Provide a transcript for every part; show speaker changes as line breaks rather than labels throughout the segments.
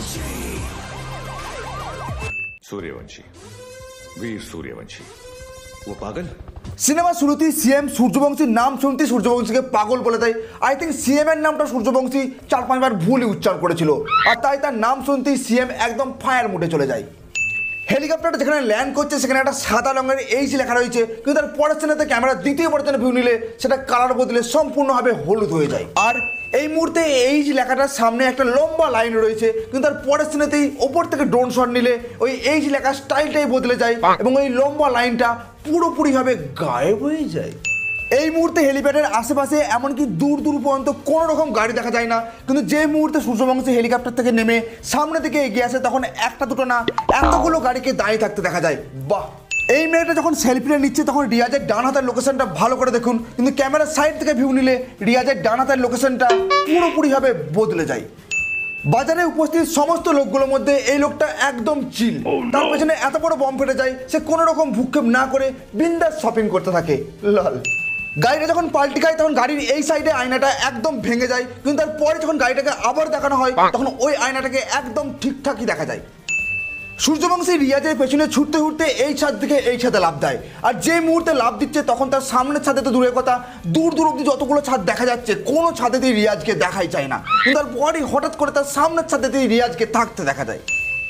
सूर्यवंशी, वीर सूर्यवंशी, वो पागल।
সিনেমা শুরুতেই সিএম সূর্যবংশীর নাম শুনতেই সূর্যবংশীকে পাগল বলে দেয়। আই থিঙ্ক সিএম এর নামটা সূর্যবংশী 4-5 বার ভুলই উচ্চারণ করেছিল, আর তাই তার নাম শুনতেই সিএম একদম ফায়ার মুডে চলে যায়। হেলিকপ্টারটা যেখানে ল্যান্ড করছে সেখানে একটা সাদা রঙের এইচ লেখা রয়েছে, কিন্তু তার পরের সিনেতে ক্যামেরা দ্বিতীয় পর্যায়ে ভিউ নিলে সেটা কালার বদলে সম্পূর্ণভাবে হলুদ হয়ে যায়। আর এই মুহূর্তে এইচ লেখাটার সামনে একটা লম্বা লাইন রয়েছে, কিন্তু তার পরের সিনেতেই ওপর থেকে ড্রোন শট নিলে ওই এইচ লেখার স্টাইলটাই বদলে যায় এবং ওই লম্বা লাইনটা পুরোপুরিভাবে গায়েব হয়ে যায়। এই মুহূর্তে হেলিপ্যাডের আশেপাশে এমনকি দূর দূর পর্যন্ত কোনো রকম গাড়ি দেখা যায় না, কিন্তু যে মুহূর্তে সূর্যবংশী হেলিকপ্টার থেকে নেমে সামনে দিকে এগিয়ে আসে তখন একটা দুটো না এতগুলো গাড়িকে দাঁড়িয়ে থাকতে দেখা যায়। বাহ! এই মেয়েটা যখন সেলফিটা নিচ্ছে তখন রিয়াজের ডান হাতের লোকেশনটা ভালো করে দেখুন, কিন্তু ক্যামেরার সাইড থেকে ভিউ নিলে রিয়াজের ডান হাতের লোকেশনটা পুরোপুরিভাবে বদলে যায়। বাজারে উপস্থিত সমস্ত লোকগুলোর মধ্যে এই লোকটা একদম চিল, তার পেছনে এত বড় বম ফেটে যায় সে কোনো রকম ভূক্ষেপ না করে বিন্দাস শপিং করতে থাকে। লল। গাড়িটা যখন পাল্টি খায় তখন গাড়ির এই সাইডে আয়নাটা একদম ভেঙে যায়, কিন্তু তারপরে যখন গাড়িটাকে আবার দেখানো হয় তখন ওই আয়নাটাকে একদম ঠিকঠাকই দেখা যায়। সূর্যবংশী রিয়াজের পেছনে ছুটতে ছুটতে এই ছাদ থেকে এই ছাদে লাফ দেয়, আর যে মুহূর্তে লাফ দিচ্ছে তখন তার সামনের ছাদে তো দূরের কথা, দূর দূর অব্দি যতগুলো ছাদ দেখা যাচ্ছে কোনো ছাদেতেই রিয়াজকে দেখাই যায় না, কিন্তু তারপরই হঠাৎ করে তার সামনের ছাদেতেই রিয়াজকে থাকতে দেখা যায়।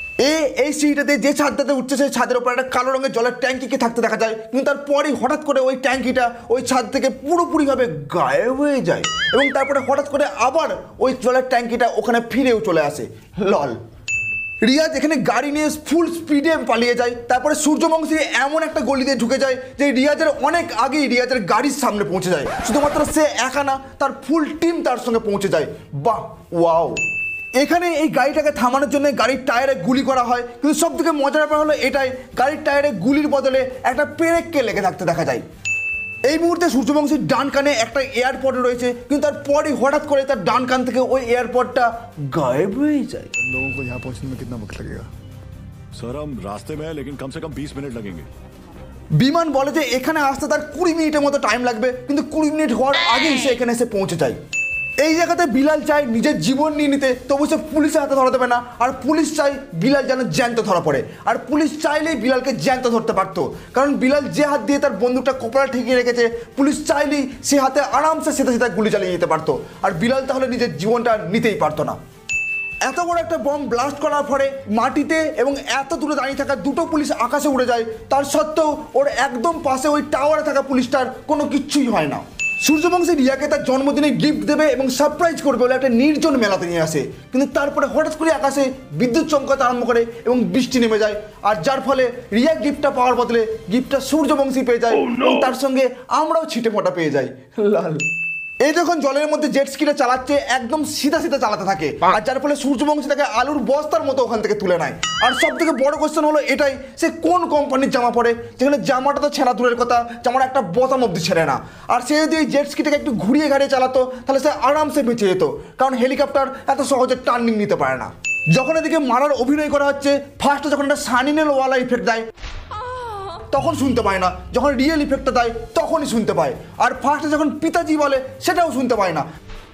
এই সিঁড়িটাতে যে ছাদটাতে উঠছে সেই ছাদের উপর একটা কালো রঙের জলের ট্যাঙ্কিকে থাকতে দেখা যায়, কিন্তু তারপরই হঠাৎ করে ওই ট্যাঙ্কিটা ওই ছাদ থেকে পুরোপুরিভাবে গায়েব হয়ে যায় এবং তারপরে হঠাৎ করে আবার ওই জলের ট্যাঙ্কিটা ওখানে ফিরেও চলে আসে। লল। রিয়াজ এখানে গাড়ি নিয়ে ফুল স্পিডে পালিয়ে যায়, তারপরে সূর্যবংশী এমন একটা গলিতে ঢুকে যায় যে রিয়াজের অনেক আগেই রিয়াজের গাড়ির সামনে পৌঁছে যায়। শুধুমাত্র সে একা না, তার ফুল টিম তার সঙ্গে পৌঁছে যায়। বাহ! ওয়াও! এখানে এই গাড়িটাকে থামানোর জন্য গাড়ির টায়ারে গুলি করা হয়, কিন্তু সব থেকে মজার ব্যাপার হলো এটাই, গাড়ির টায়ারে গুলির বদলে একটা পেরেককে লেগে থাকতে দেখা যায়। এই মুহূর্তে সূর্যবংশীর ডান কানে একটা এয়ারপড রয়েছে, কিন্তু তারপরই হঠাৎ করে তার ডান কান থেকে ওই এয়ারপডটা গায়েব হয়ে যায়।
लोगों को यहाँ पहुँचने में कितना वक्त लगेगा?
सर हम रास्ते में हैं, लेकिन कम से कम 20 मिनट लगेंगे।
বিমান বলে যে এখানে আসতে তার 20 মিনিটের মতো টাইম লাগবে, কিন্তু 20 মিনিট হওয়ার আগেই সে এখানে এসে পৌঁছে যায়। এই জায়গাতে বিলাল চায় নিজের জীবন নিয়ে নিতে, তবু সে পুলিশের হাতে ধরা দেবে না, আর পুলিশ চাই বিলাল যেন জ্যান্ত ধরা পড়ে, আর পুলিশ চাইলেই বিলালকে জ্যান্ত ধরতে পারতো, কারণ বিলাল যে হাত দিয়ে তার বন্দুকটা কপালে ঠেকিয়ে রেখেছে পুলিশ চাইলেই সে হাতে আরামসে সেটা সেটা গুলি চালিয়ে যেতে পারতো, আর বিলাল তাহলে নিজের জীবনটা নিতেই পারতো না। এত বড় একটা বম ব্লাস্ট করার পরে মাটিতে এবং এত দূরে দাঁড়িয়ে থাকা দুটো পুলিশ আকাশে উড়ে যায়, তার সত্ত্বেও ওর একদম পাশে ওই টাওয়ারে থাকা পুলিশটার কোনো কিচ্ছুই হয় না। সূর্যবংশী রিয়াকে তার জন্মদিনে গিফট দেবে এবং সারপ্রাইজ করবে বলে একটা নির্জন মেলাতে নিয়ে আসে, কিন্তু তারপরে হঠাৎ করে আকাশে বিদ্যুৎ চমকাতে আরম্ভ করে এবং বৃষ্টি নেমে যায়, আর যার ফলে রিয়া গিফটটা পাওয়ার বদলে গিফটটা সূর্যবংশী পেয়ে যায় এবং তার সঙ্গে আমরাও ছিটে ফোটা পেয়ে যাই। লাল। এই যখন জলের মধ্যে জেট স্কিটা চালাচ্ছে একদম সিধা সিধা চালাতে থাকে, আর যার ফলে সূর্যবংশী তাকে আলুর বস্তার মতো ওখান থেকে তুলে নেয়। আর সব থেকে বড় কোয়েশ্চেন হলো এটাই, সে কোন কোম্পানির জামা পরে, যেখানে জামাটা তো ছেঁড়া দূরের কথা, জামার একটা বোতাম অব্দি ছেড়ে না। আর সে যদি এই জেট স্কিটাকে একটু ঘুরিয়ে ঘাড়িয়ে চালাতো তাহলে সে আরামসে বেঁচে যেত, কারণ হেলিকপ্টার এত সহজে টার্নিং নিতে পারে না। যখন এদিকে মারার অভিনয় করা হচ্ছে, ফার্স্টে যখন একটা সানিনেলওয়ালা ইফেক্ট দেয় তখন শুনতে পায় না, যখন রিয়েল ইফেক্টটা দেয় তখনই শুনতে পায়, আর ফার্স্টে যখন পিতাজি বলে সেটাও শুনতে পায় না,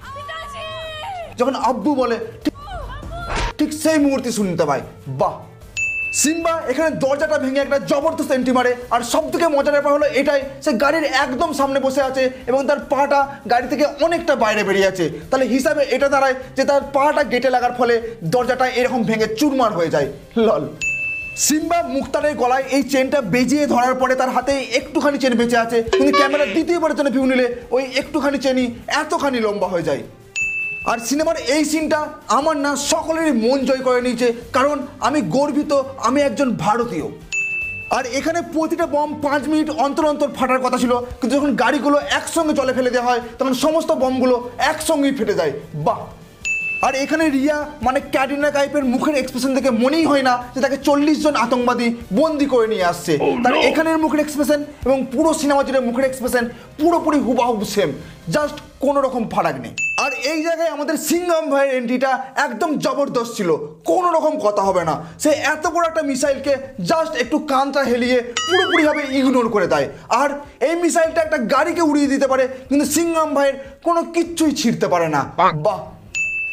যখন আব্বু বলে ঠিক সেই মুহূর্তে শুনতে পায়। বাহ! সিম্বা এখানে দরজাটা ভেঙে একটা জবরদস্ত এন্ট্রি মারে, আর সব থেকে মজার ব্যাপার হলো এটাই, সে গাড়ির একদম সামনে বসে আছে এবং তার পাটা গাড়ি থেকে অনেকটা বাইরে বেরিয়ে আছে, তাহলে হিসাবে এটা দাঁড়ায় যে তার পাটা গেটে লাগার ফলে দরজাটা এরকম ভেঙে চুরমার হয়ে যায়। লল। সিম্বা মুক্তারের গলায় এই চেনটা বেজিয়ে ধরার পরে তার হাতে একটুখানি চেন বেঁচে আছে, কিন্তু ক্যামেরা দ্বিতীয়বারের জন্য ভিউ নিলে ওই একটুখানি চেনই এতখানি লম্বা হয়ে যায়। আর সিনেমার এই সিনটা আমার না সকলেরই মন জয় করে নিয়েছে, কারণ আমি গর্বিত আমি একজন ভারতীয়। আর এখানে প্রতিটা বম 5 মিনিট অন্তর অন্তর ফাটার কথা ছিল, কিন্তু যখন গাড়িগুলো একসঙ্গে জলে ফেলে দেওয়া হয় তখন সমস্ত বমগুলো একসঙ্গেই ফেটে যায়। বাহ! আর এখানে রিয়া মানে ক্যাটরিনা কাইফের মুখের এক্সপ্রেশন দেখে মনেই হয় না যে তাকে 40 জন আতঙ্কবাদী বন্দি করে নিয়ে আসছে। তার এখানের মুখের এক্সপ্রেশন এবং পুরো সিনেমা জুড়ে মুখের এক্সপ্রেশন পুরোপুরি হুবাহুব সেম, জাস্ট কোনো রকম ফারাক নেই। আর এই জায়গায় আমাদের সিংঘম ভাইয়ের এন্ট্রিটা একদম জবরদস্ত ছিল, কোনো রকম কথা হবে না। সে এত বড় একটা মিসাইলকে জাস্ট একটু কানটা হেলিয়ে পুরোপুরিভাবে ইগনোর করে দেয়, আর এই মিসাইলটা একটা গাড়িকে উড়িয়ে দিতে পারে, কিন্তু সিংঘম ভাইয়ের কোনো কিচ্ছুই ছিঁড়তে পারে না। বাহ!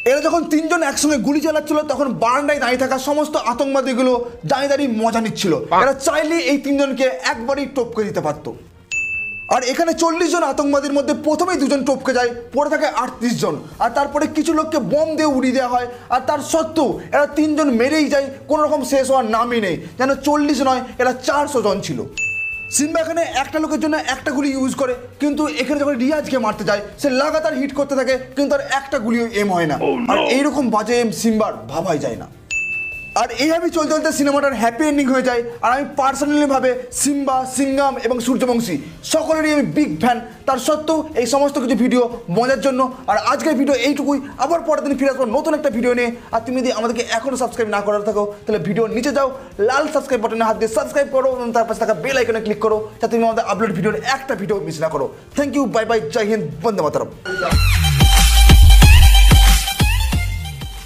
এরা যখন তিনজন একসঙ্গে গুলি চালাচ্ছিল তখন বারান্দায় দাঁড়িয়ে থাকা সমস্ত আতঙ্কবাদীগুলো দাঁড়িয়ে মজা নিচ্ছিল। এরা চাইলে এই তিনজনকে একবারই টপকে দিতে পারতো। আর এখানে 40 জন আতঙ্কবাদীর মধ্যে প্রথমেই 2 জন টপকে যায়, পরে থাকে 38 জন, আর তারপরে কিছু লোককে বম দিয়ে উড়িয়ে দেওয়া হয়। আর তার সত্ত্বেও এরা 3 জন মেরেই যায়, কোনো রকম শেষ হওয়ার নামই নেই, যেন 40 নয় এরা 400 জন ছিল। সিম্বা এখানে একটা লোকের জন্য একটা গুলি ইউজ করে, কিন্তু এখানে যখন রিয়াজকে মারতে যায় সে লাগাতার হিট করতে থাকে, কিন্তু তার একটা গুলিও এম হয় না। আর এইরকম বাজে এম সিম্বার ভাবাই যায় না। আর এইভাবে চলতে চলতে সিনেমাটার হ্যাপি এন্ডিং হয়ে যায়। আর আমি পার্সোনালি ভাবে সিম্বা, সিঙ্গাম এবং সূর্যবংশী সকলেরই আমি বিগ ফ্যান। তার সত্ত্বেও এই সমস্ত কিছু ভিডিও মজার জন্য। আর আজকের ভিডিও এইটুকুই, আবার পরের দিন ফিরে আসবো নতুন একটা ভিডিও নিয়ে। আর তুমি যদি আমাদেরকে এখনও সাবস্ক্রাইব না করে থাকো তাহলে ভিডিওর নিচে যাও, লাল সাবস্ক্রাইব বাটনে হাত দিয়ে সাবস্ক্রাইব করো এবং তার পাশে থাকা বেল আইকনে ক্লিক করো যাতে তুমি আমাদের আপলোড ভিডিওর একটা ভিডিও মিস না করো। থ্যাংক ইউ, বাই বাই, জয় হিন্দ, বন্দে মাতরম।